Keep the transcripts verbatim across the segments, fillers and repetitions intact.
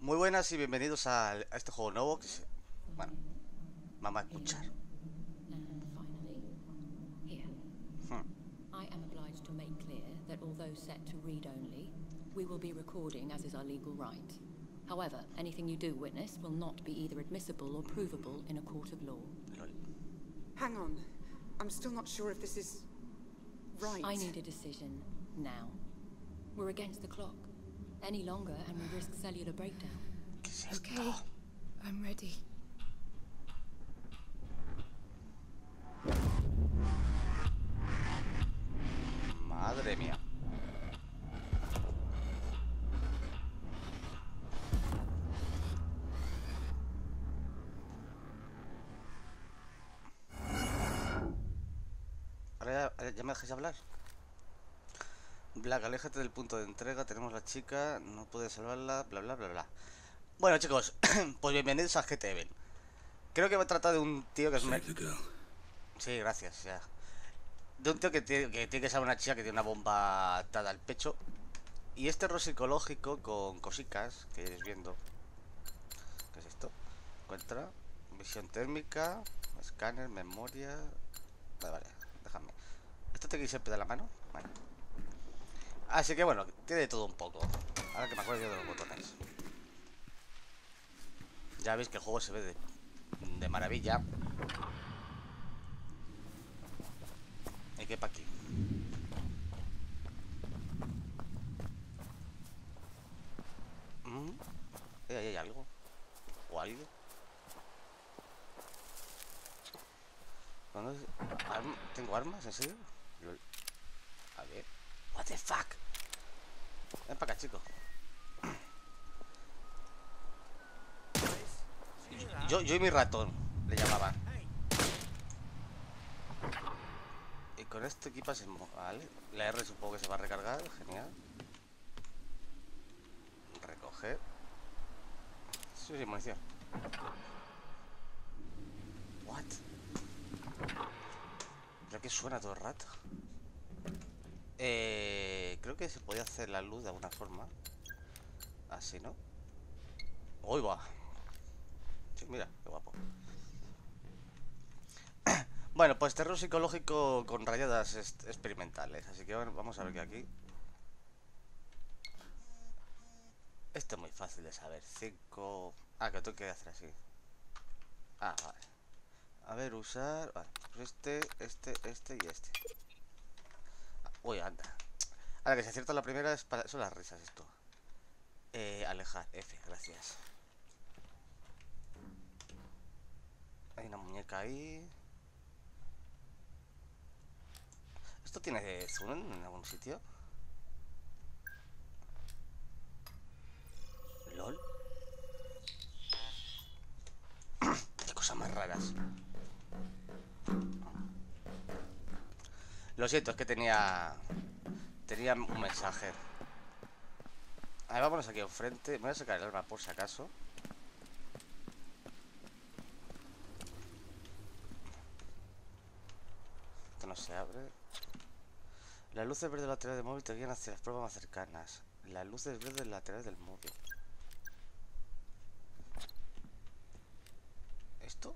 Muy buenas y bienvenidos a, a este juego nuevo que se... Bueno, vamos a escuchar. And finally, here. Hmm. I am obliged to make clear that although set to read only, we will be recording as is our legal right. However, anything you do witness will not be either admissible or provable in a court of law. Lol. Hang on. I'm still not sure if this is... right. I need a decision now. We're against the clock. Any longer and we risk cellular breakdown. ¿Qué es esto? Okay, I'm ready. Madre mía. Ahora ya, ya me dejáis hablar. Black, aléjate del punto de entrega. Tenemos la chica, no puedes salvarla, bla bla bla bla. Bueno, chicos, pues bienvenidos a G T Evil. Creo que va a tratar de un tío que es... me- Save the girl. Sí, gracias, ya. De un tío que tiene que, tiene que ser una chica que tiene una bomba atada al pecho. Y este error psicológico con cositas que iréis viendo. ¿Qué es esto? Encuentra visión térmica, escáner, memoria. Vale, vale, déjame. ¿Esto te quise de la mano? Vale. Así que bueno, tiene de todo un poco. Ahora que me acuerdo yo de los botones. Ya veis que el juego se ve de, de maravilla. ¿Y qué pa' aquí? Mm, ¿Ahí hay algo? ¿O algo? ¿Dónde es? Arma- ¿Tengo armas? ¿En serio? Lol. A ver. What the fuck? Ven para acá, chico. Yo, yo y mi ratón le llamaban. Y con esto equipas el... mo- Vale. La R supongo que se va a recargar. Genial. Recoger. Sí, sí, munición. What? Creo que suena todo el rato. Eh, creo que se podía hacer la luz de alguna forma. Así, ¿no? ¡Uy, va! Sí, mira, qué guapo. Bueno, pues terror psicológico con rayadas est- experimentales. Así que bueno, vamos a ver qué aquí. Esto es muy fácil de saber. Cinco... Ah, que tengo que hacer así. Ah, vale. A ver, usar... Vale, pues este, este, este y este. Uy, anda. Ahora que si acierto la primera es para... son las risas esto. Eh, alejar, F, gracias. Hay una muñeca ahí. ¿Esto tiene zoom en algún sitio? ¿Lol? Qué cosas más raras. Lo siento, es que tenía... Tenía un mensaje. A ver, vámonos aquí enfrente. Me voy a sacar el arma por si acaso. Esto no se abre. Las luces verdes laterales del móvil te guían hacia las pruebas más cercanas. Las luces verdes laterales del móvil. ¿Esto?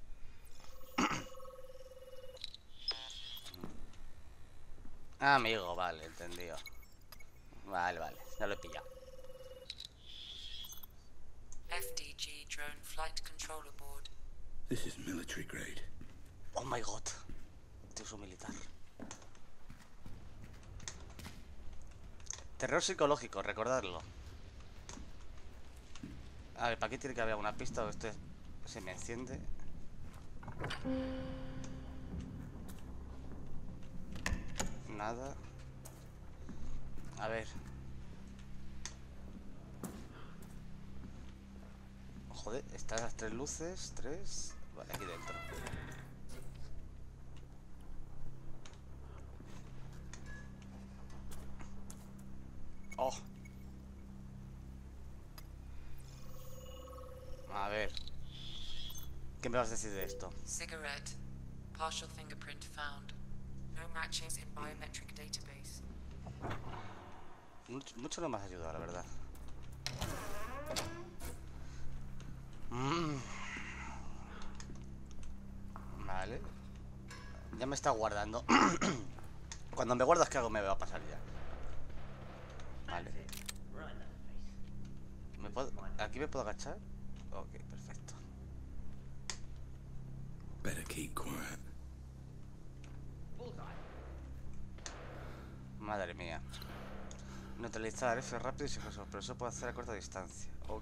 Ah, amigo, vale, entendido. Vale, vale, ya lo he pillado. F D G drone flight controller board. This is military grade. Oh my god. Este uso militar. Terror psicológico, recordadlo. A ver, ¿para qué tiene que haber alguna pista o esto es- se me enciende? Nada. A ver. Joder, están las tres luces. Tres. Vale, aquí dentro. Oh. A ver. ¿Qué me vas a decir de esto? Cigarette. Partial fingerprint found. No matches in biometric database. Mucho, mucho no me has ayudado, la verdad. Ya me está guardando. Cuando me guardas, que algo me va a pasar ya. Vale. ¿Me puedo... ¿Aquí me puedo agachar? Ok, perfecto. Better keep quiet. Madre mía. Neutralizar F rápido y sin eso, pero eso puede hacer a corta distancia. Ok.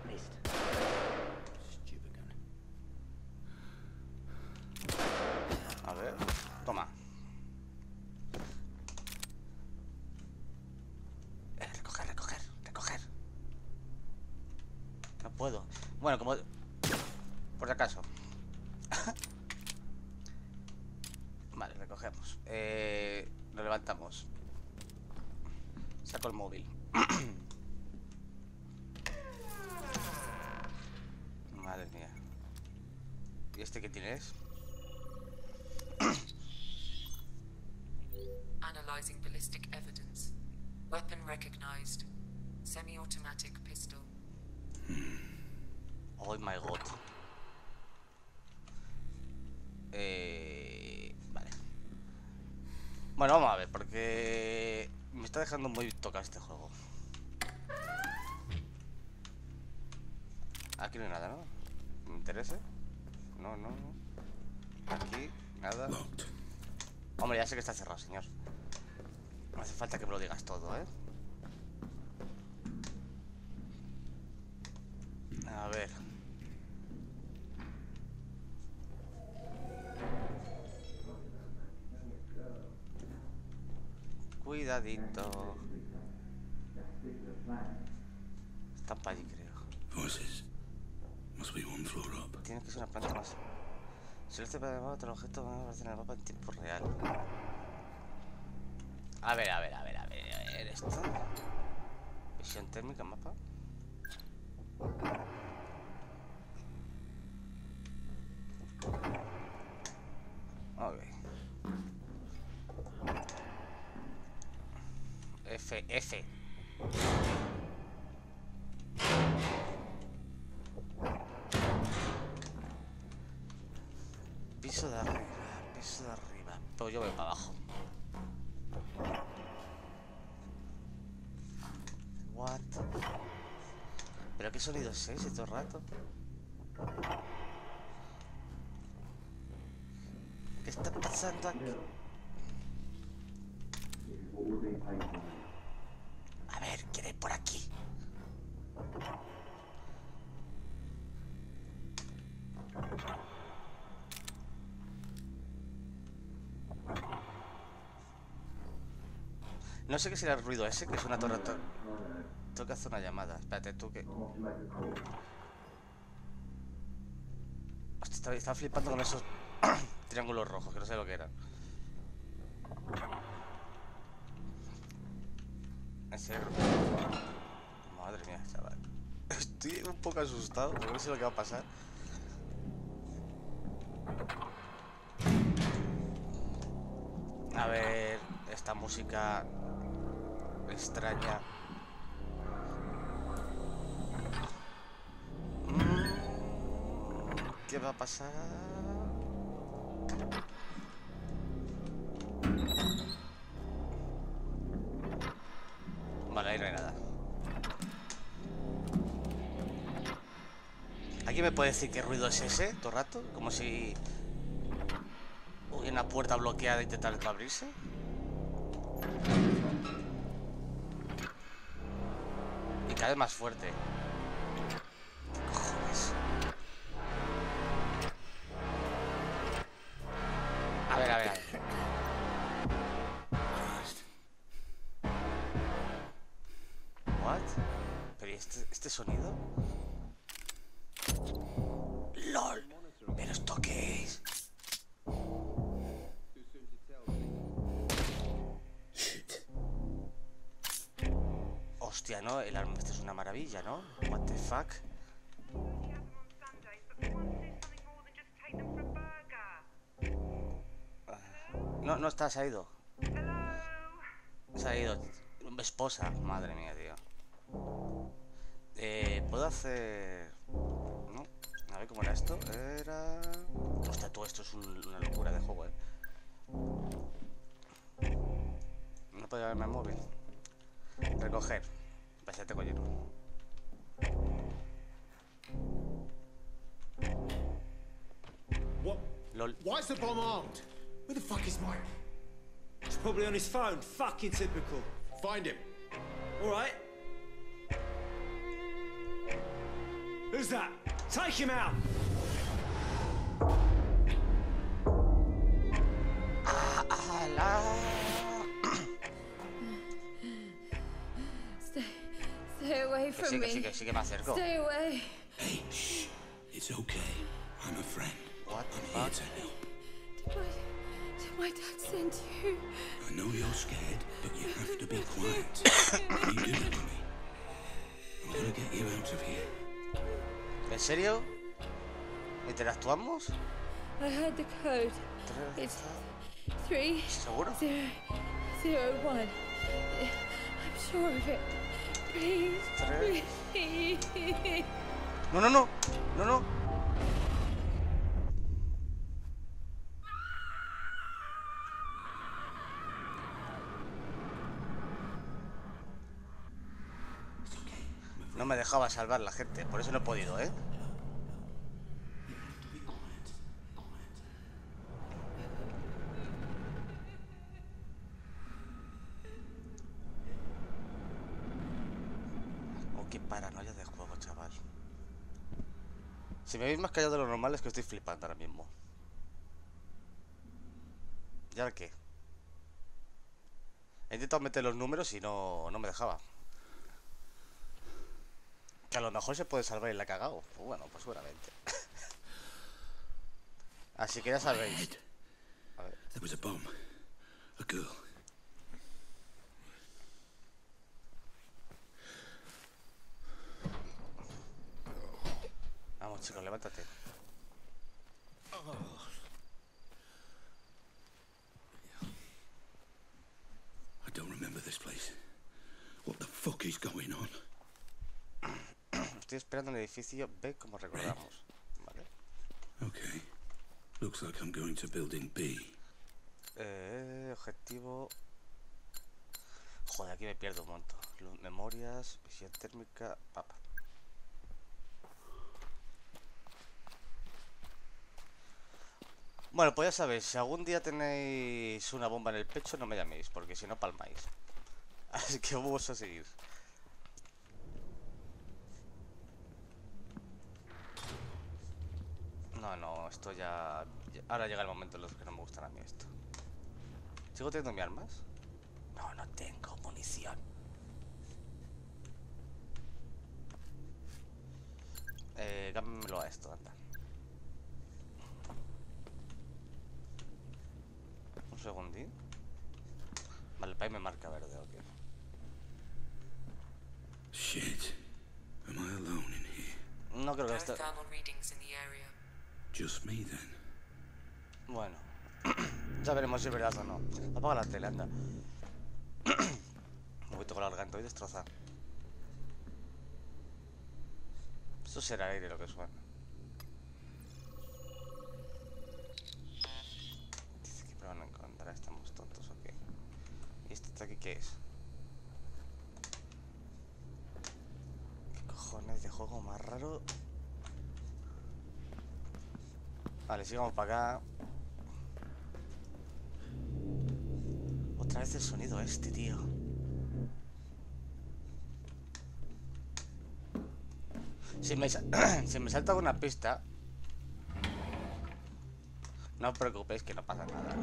A ver, toma. Eh, recoger, recoger, recoger. No puedo. Bueno, como... por si acaso. Vale, recogemos. Eh, lo levantamos. Saco el móvil. Madre mía. ¿Y este qué tienes? Analyzing ballistic evidence. Weapon recognized. Semi-automatic pistol. Oh my god. Eh... Vale. Bueno, vamos a ver, porque me está dejando muy tocado este juego. Aquí no hay nada, ¿no? ¿Me interesa? No, no, no. Aquí, nada. Hombre, ya sé que está cerrado, señor. No hace falta que me lo digas todo, ¿eh? A ver. Cuidadito. Están para allí, creo. Voices. Must be one floor up. Tiene que ser una planta más. Si lo hace para el mapa, otro objeto va a aparecer en el mapa en tiempo real. A ver, a ver, a ver, a ver, a ver, esto. Visión térmica, mapa. Ok. F, F. Piso de arriba, piso de arriba. Pero yo voy para abajo. What? ¿Pero qué sonido es ese todo el rato? ¿Qué está pasando aquí? A ver, ¿quién hay por aquí? No sé qué será el ruido ese, que es una torre. Tengo que hacer una llamada. Espérate, tú que... Hostia, estaba, estaba flipando con esos triángulos rojos, que no sé lo que eran. En serio. Madre mía, chaval. Estoy un poco asustado, porque no sé lo que va a pasar. A ver, esta música extraña. ¿Qué va a pasar? Vale, ahí no hay nada. ¿Alguien me puede decir qué ruido es ese todo el rato? Como si hubiera una puerta bloqueada e intentar abrirse. Y cada vez más fuerte. ¿Qué cojones? A ver, a ver, a ver. What? ¿Pero este, este sonido? ¡Lol! ¿Pero esto qué es? Hostia, ¿no? El arma este es una maravilla, ¿no? What the fuck? No, no está, se ha ido. Se ha ido. Esposa, madre mía, tío. Eh, ¿puedo hacer...? No, a ver cómo era esto. Era... Hostia, todo esto es un, una locura de juego, eh. No puedo llevarme el móvil. Recoger. Pues ya tengo lleno. What? LOL. Why is the bomb armed? Where the fuck is Mike? He's probably on his phone. Fucking typical. Find him. All right. Who's that? Take him out. Stay, stay away Que from sí, que me. sí, que sí que me acerco. Stay away. Hey, shh. It's okay. I'm a friend. What the I'm here fuck? to help. Did my, did my dad send you? I know you're scared, but you have to be quiet. Can you do that for me? I'm gonna get you out of here. ¿En serio? ¿Interactuamos? I heard the code. It's three ¿Seguro? zero zero one. I'm sure of it. Please, Tres. please. No, no, no. No, no. No me dejaba salvar la gente, por eso no he podido, ¿eh? Oh, qué paranoia de juego, chaval. Si me veis más callado de lo normal es que estoy flipando ahora mismo. ¿Y ahora qué? He intentado meter los números y no, no me dejaba. Que a lo mejor se puede salvar y la ha cagado. Pues bueno, pues seguramente. Así que ya sabéis. A ver. There was a bomb. A girl. Vamos, chicos, levántate. I don't remember this place. What the fuck is going on? Estoy esperando en el edificio B como recordamos. Vale. Okay. Looks like I'm going to building B. Eh, objetivo. Joder, aquí me pierdo un montón. Luz, memorias, visión térmica, papa. Bueno, pues ya sabéis, si algún día tenéis una bomba en el pecho, no me llaméis, porque si no palmáis. Así que vamos a seguir. No, no, esto ya... Ahora llega el momento en los que no me gustan a mí esto. ¿Sigo teniendo mis armas? No, no tengo munición. Eh, cámbiamelo a esto, anda. Un segundín. Vale, el país me marca verde, ok. Shit. Am I alone in here? No creo que No esto... thermal readings in the area. Just me then. Bueno. Ya veremos si es verdad o no. Apaga la tele, anda. Me voy con la garganta y destrozada. Eso será aire lo que suena. Dice que me van a encontrar. ¿Estamos tontos o qué? ¿Y esto de aquí qué es? ¿Qué cojones de juego más raro? Vale, sigamos para acá. Otra vez el sonido este, tío. Si me, si me salta alguna pista, no os preocupéis que no pasa nada.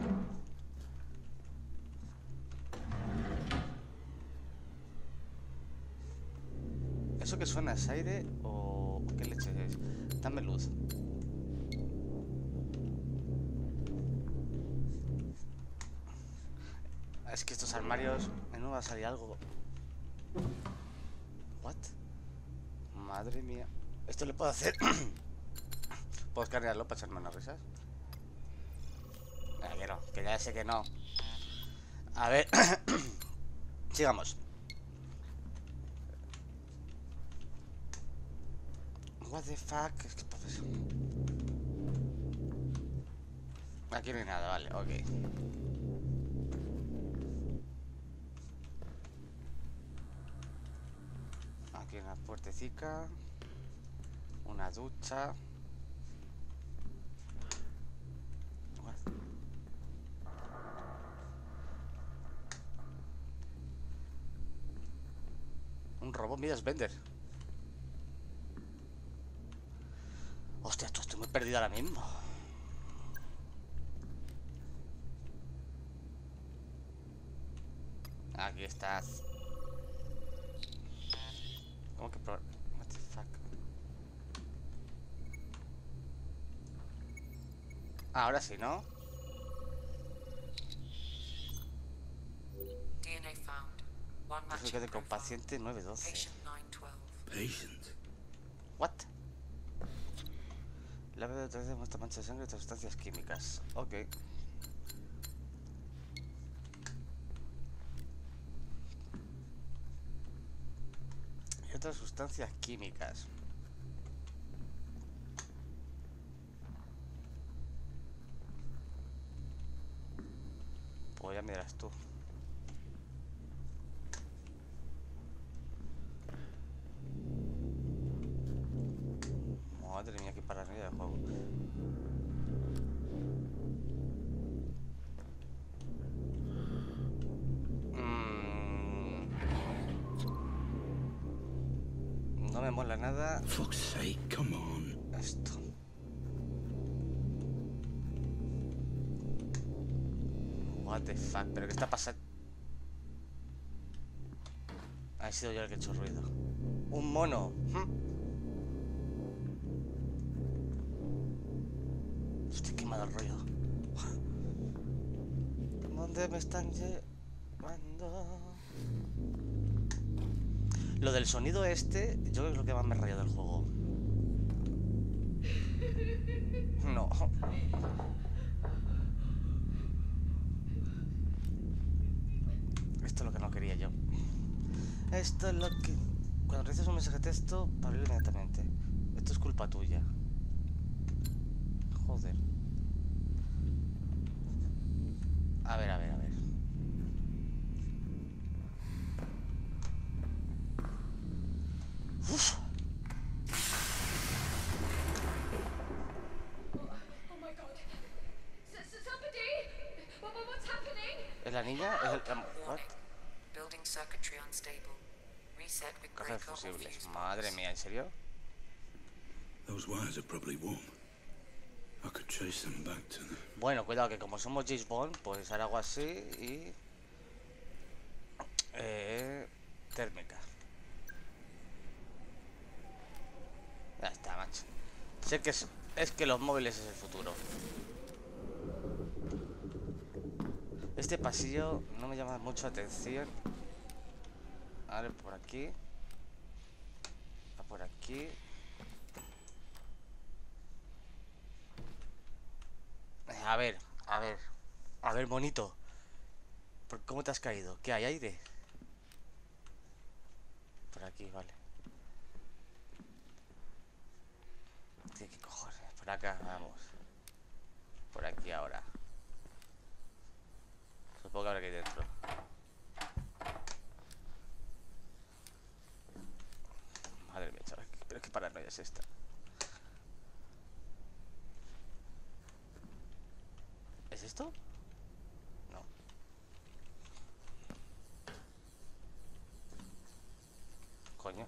¿Eso que suena es aire o qué leche es? Dame luz. Es que estos armarios... No va a salir algo. What? Madre mía. ¿Esto le puedo hacer? ¿Puedo escanearlo para echarme unas risas? Ah, que no, que ya sé que no. A ver. Sigamos. What the fuck? Es que... Aquí no hay nada, vale, ok. Aquí hay una puertecica. Una ducha. Un robot, mira, es Bender. Hostia, esto estoy muy perdido ahora mismo. Aquí estás. ¿Cómo que pro... What the fuck? Ahora sí, ¿no? D N A found. One matching Clasificación con profile. paciente nueve doce. Patient nine twelve. Patient. What? La B de muestra mancha de sangre y otras sustancias químicas. Ok. Y otras sustancias químicas. Pues ya me dirás tú. Madre mía, qué paranoia de juego. Mm. No me mola nada Fuck's sake, come on. esto. What the fuck, pero ¿qué está pasando? Ha sido yo el que he hecho ruido. Un mono. ¿Mm? Estoy quemado el rollo. ¿Dónde me están llevando? Lo del sonido este, yo creo que es lo que más me rayó del juego. No. Esto es lo que no quería yo. Esto es lo que... Cuando recibes un mensaje de texto, para abrirlo inmediatamente. Esto es culpa tuya. Joder. A ver, a ver, a ver. Uf. Oh my god. S- s- somebody! What, what- what's happening? ¿Es la niña? ¿Es el... um, what? Building circuitry unstable. Reset with Cajas breaker or fusibles. fuse Madre box. mía, ¿en serio? Those wires are probably warm. I could trace them back to the... Bueno, cuidado que como somos James Bond, pues hará algo así y... Eh... Térmica. Ya está, macho. Sé que es, es que los móviles es el futuro. Este pasillo no me llama mucho la atención. A ver, por aquí. A por aquí. A ver, a ver. A ver, bonito. ¿Por cómo te has caído? ¿Qué hay? ¿Aire? Por aquí, vale. ¿Qué, qué cojones? Por acá, vamos. Por aquí ahora. Supongo que habrá que ir dentro. Madre mía, chaval. Pero qué paranoia es esta. ¿Es esto? No. Coño.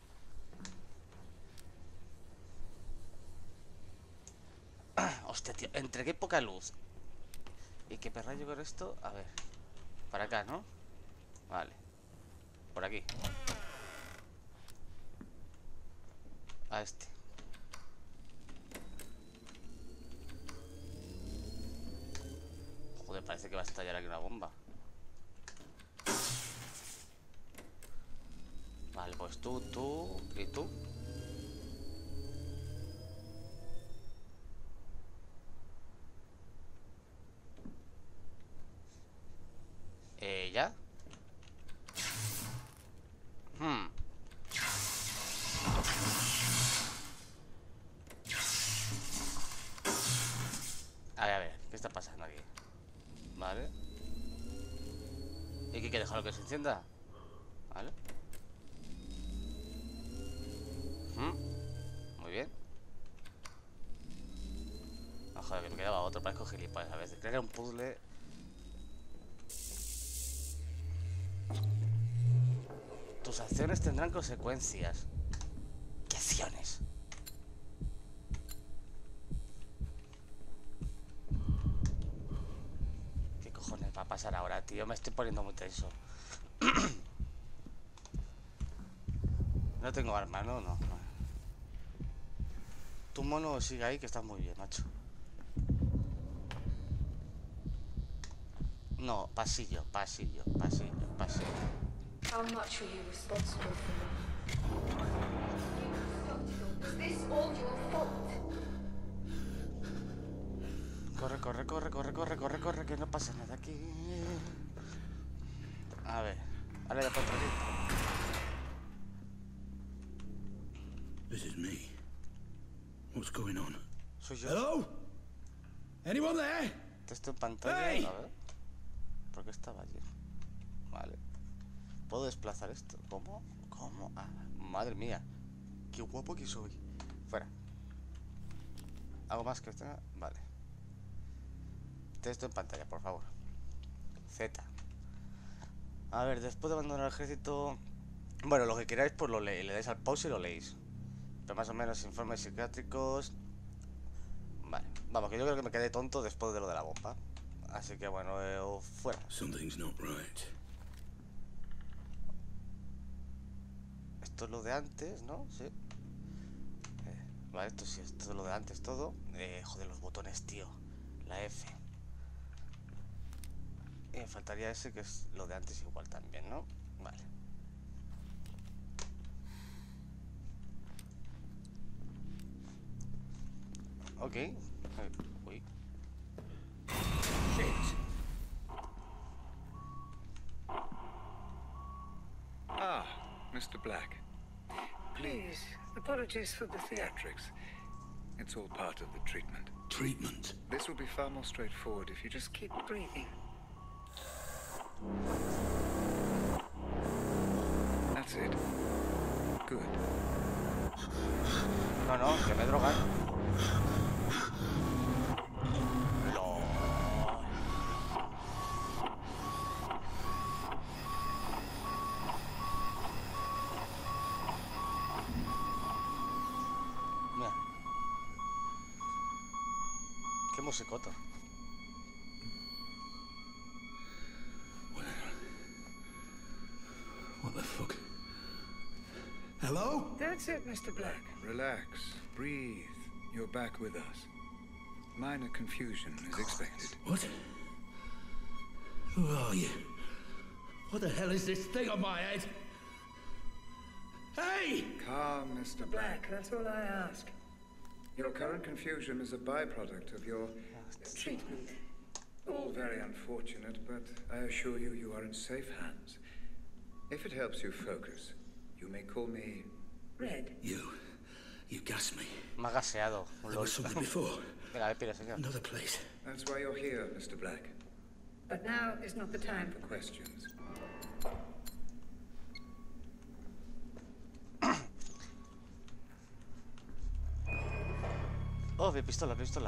Hostia, tío. Entre qué poca luz. ¿Y qué perrayo con esto? A ver. Para acá, ¿no? Vale. Por aquí. A este. Joder, parece que va a estallar aquí una bomba. Vale, pues tú, tú y tú. Eh, ¿ya? Hmm. A ver, a ver, ¿qué está pasando? Déjalo que se encienda. Vale. ¿Mm? Muy bien. No, joder, que me quedaba otro. Parezco gilipollas a veces. Crear un puzzle. Tus acciones tendrán consecuencias. ¿Qué acciones? ¿Qué cojones va a pasar ahora, tío? Me estoy poniendo muy tenso. No tengo arma, no, no. Tu mono sigue ahí, que estás muy bien, macho. No, pasillo, pasillo, pasillo, pasillo. How much are you responsible for? Was this all your fault? Corre, corre, corre, corre, corre, corre, corre, que no pasa nada aquí. A ver, ahora ya puedo salir. This is me. What's going on? Soy yo. Hello? Anyone there? Texto en pantalla, Hey. a ver. ¿Por qué estaba allí? Vale. ¿Puedo desplazar esto? ¿Cómo? ¿Cómo? Ah, madre mía. Qué guapo que soy. Fuera. ¿Algo más que tenga? Vale. Texto en pantalla, por favor. Z. A ver, después de abandonar el ejército... Bueno, lo que queráis, pues lo leéis. Le dais al pause y lo leéis. Pero más o menos informes psiquiátricos... Vale. Vamos, que yo creo que me quedé tonto después de lo de la bomba. Así que bueno, eh, fuera. Something's not right. Esto es lo de antes, ¿no? Sí. Eh, vale, esto sí, esto es lo de antes todo. Eh, joder, los botones, tío. La F. Y me faltaría ese, que es lo de antes igual también, ¿no? Vale. Ok. Eh, uy. Ah, Mister Black. Please, apologies for the theatrics. It's all part of the treatment. Treatment? This will be far more straightforward if you just keep breathing. That's it. Good. No, no, que me drogan. LOL. Mira. Qué musicota. What the fuck? Hello? That's it, Mister Black. Relax. Breathe. You're back with us. Minor confusion is expected. What? Who are you? What the hell is this thing on my head? Hey! Calm, Mister Black. That's all I ask. Your current confusion is a byproduct of your treatment. All very unfortunate, but I assure you, you are in safe hands. If it helps you focus, you may call me Red. You. You gassed me. Me ha gaseado. There was something before. Venga, despide, señor. Another place. That's why you're here, Mister Black. But now is not the time for questions. Oh, mi pistola, mi pistola.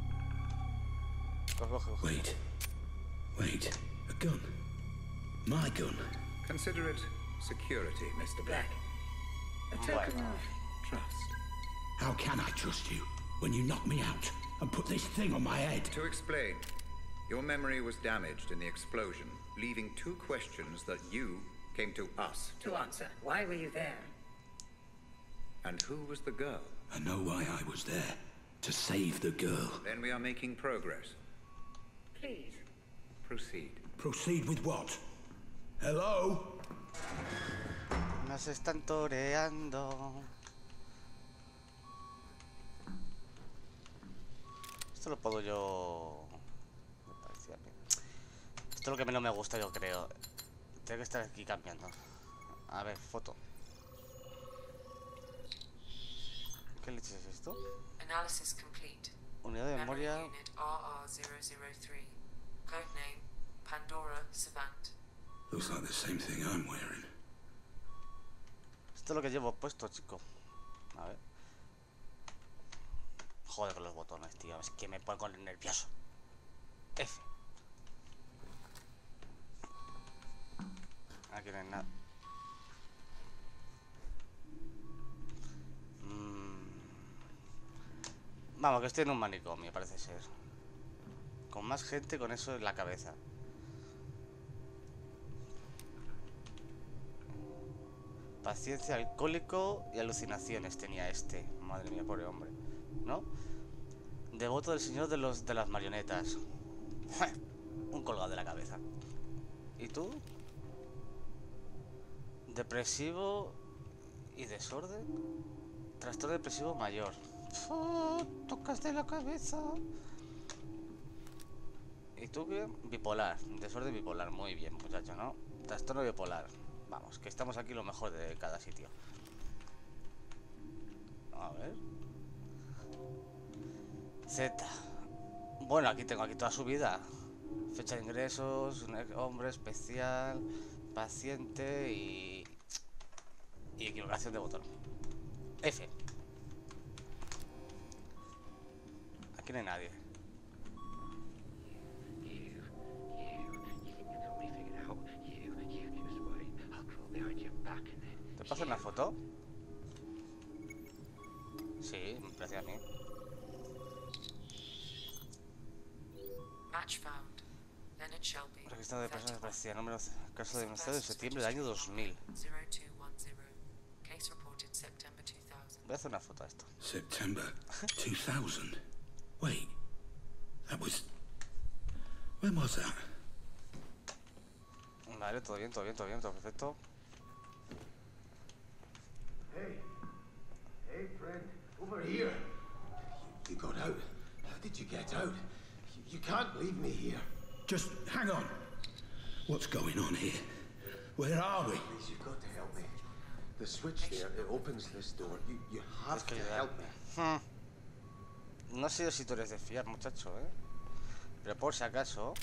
Coge, coge, coge. Wait. Wait. A gun. My gun. Consider it security, Mister Black. A token Bueno. of trust. How can I trust you when you knock me out and put this thing on my head? To explain, your memory was damaged in the explosion, leaving two questions that you came to us to answer. Why were you there? And who was the girl? I know why I was there. To save the girl. Then we are making progress. Please, proceed. Proceed with what? Hello? Nos están toreando. Esto lo puedo yo... Me parecía a mí. Esto es lo que menos me gusta, yo creo. Tengo que estar aquí cambiando. A ver, foto. ¿Qué leche es esto? Analysis complete. Unidad de Memory memoria. unit R R zero zero three. Codename Pandora Savant. Looks like the same thing I'm wearing. Esto es lo que llevo puesto, chico. A ver. Joder con los botones, tío. Es que me pongo nervioso. F. Aquí no hay nada. Mm. Vamos, que estoy en un manicomio, parece ser. Con más gente con eso en la cabeza. Paciencia, alcohólico y alucinaciones tenía este. Madre mía, pobre hombre. ¿No? Devoto del señor de los de las marionetas. Un colgado de la cabeza. ¿Y tú? Depresivo y desorden. Trastorno depresivo mayor. Oh, tocas de la cabeza. ¿Y tú qué? Bipolar. Desorden bipolar. Muy bien, muchacho, ¿no? Trastorno bipolar. Vamos, que estamos aquí lo mejor de cada sitio. A ver. Z. Bueno, aquí tengo aquí toda su vida. Fecha de ingresos, un hombre especial, paciente y... y equivocación de botón. F. Aquí no hay nadie. ¿Te paso una foto? Sí, me parece a mí. Match found. Leonard Shelby. Registrado de personas desaparecidas. Número caso denunciado en septiembre del año dos mil. zero two one zero. Case reported September two thousand. Voy a hacer una foto a esto. September two thousand. Wait, that was... When was that? Vale, todo bien, todo bien, todo bien, todo perfecto. Hey. Hey, friend. Over here. You got out. How did you get out? You, you can't leave me here. Just hang on. What's going on here? Where are we? Please, you've got to help me. The switch there, it opens this door. You, you have to help me. Hmm. No sé si tú eres de fiar, muchacho, ¿eh? Pero por si acaso...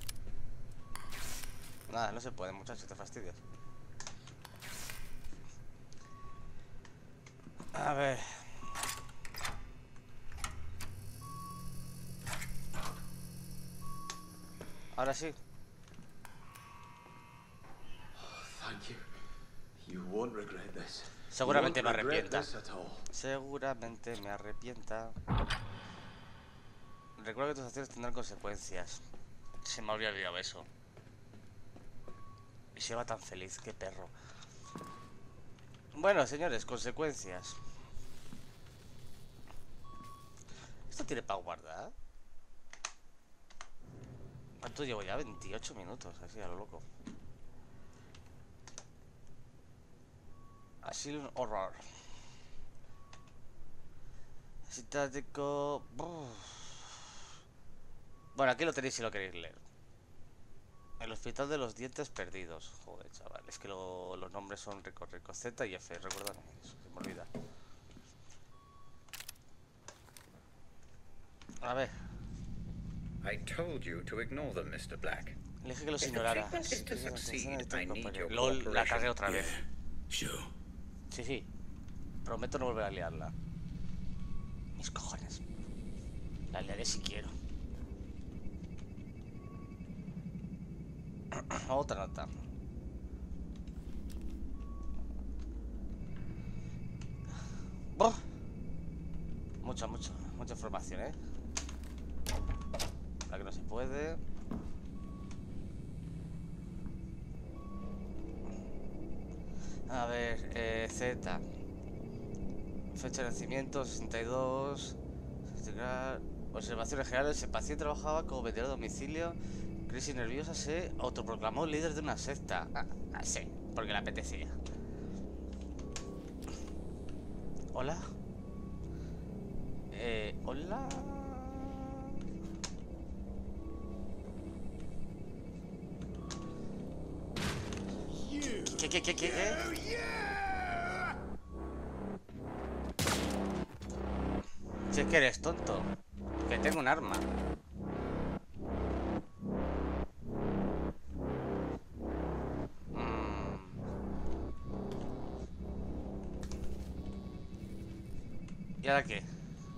Nada, no se puede, muchacho, te fastidias. A ver... Ahora sí. Thank you. You won't regret this. Seguramente You me won't regret arrepienta. this at all. Seguramente me arrepienta. Recuerda que tus acciones tendrán consecuencias. Se me habría olvidado eso. Y se va tan feliz, qué perro. Bueno, señores, consecuencias. ¿Esto tiene para guardar? ¿Cuánto llevo ya? veintiocho minutos, así a lo loco. Asylum Horror. Citático. Bueno, aquí lo tenéis si lo queréis leer. El hospital de los dientes perdidos. Joder, chaval, es que lo, los nombres son ricos, ricos. Z y F, recuérdame eso, se me olvida. A ver. I told you to ignore them, mister Black. Le dije que los ignorara. If the treatment is to succeed, I need your LOL, la cagué cooperation. otra vez. Sure. Sí, sí. Prometo no volver a liarla. Mis cojones. La liaré si quiero. Otra nota. ¡Oh! Mucha, mucha, mucha información, ¿eh? La que no se puede. A ver, eh, Z. Fecha de nacimiento, sesenta y dos. Observaciones generales. El paciente trabajaba como vendedor a domicilio. Crisis nerviosa, se autoproclamó líder de una secta. Ah, ah, sí, porque le apetecía. Hola. Eh, hola. ¿Qué, qué, qué, qué, qué? Si es que eres tonto. Que tengo un arma. ¿Y ahora qué?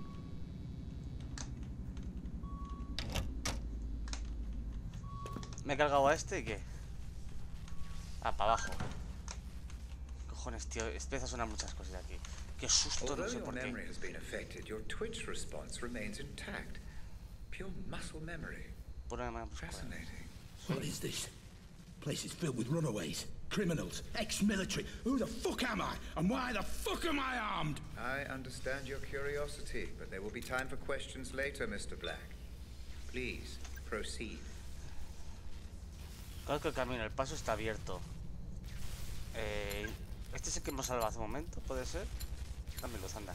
¿Me he cargado a este y qué? Ah, para abajo. Cojones, tío. Empieza a sonar muchas cosas de aquí. Qué susto, no sé por qué. memory has been affected, your twitch response remains intact. Pure muscle memory. Pura memoria muscular. Fascinating. What is this? Place is filled with runaways, criminals, ex-military. Who the fuck am I? And why the fuck am I armed? I understand your curiosity, but there will be time for questions later, Mister Black. Please, proceed. Claro que el camino, el paso está abierto. Eh, este es el que hemos salvado hace un momento, ¿puede ser? Dame luz, anda.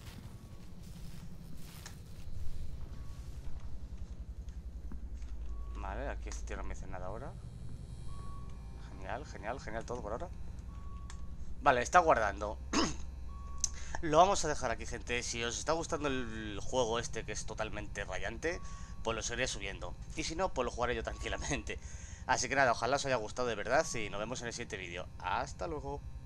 Vale, aquí este tío no me dice nada ahora. Genial, genial, genial todo por ahora. Vale, está guardando. Lo vamos a dejar aquí, gente. Si os está gustando el juego este, que es totalmente rayante, pues lo seguiré subiendo. Y si no, pues lo jugaré yo tranquilamente. Así que nada, ojalá os haya gustado de verdad y nos vemos en el siguiente vídeo. Hasta luego.